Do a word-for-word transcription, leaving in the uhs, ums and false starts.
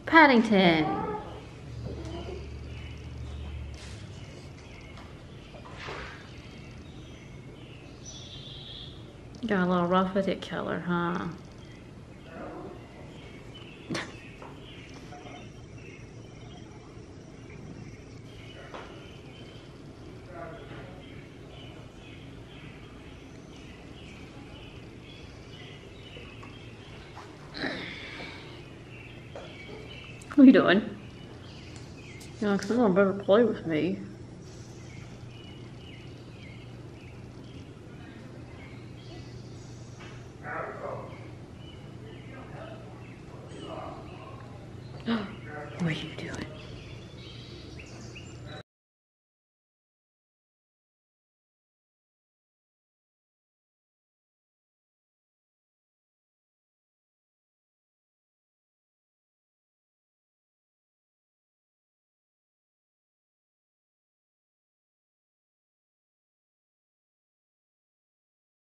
Paddington. Got a little rough with it color, huh? What are you doing? You know, someone better play with me. What are you doing?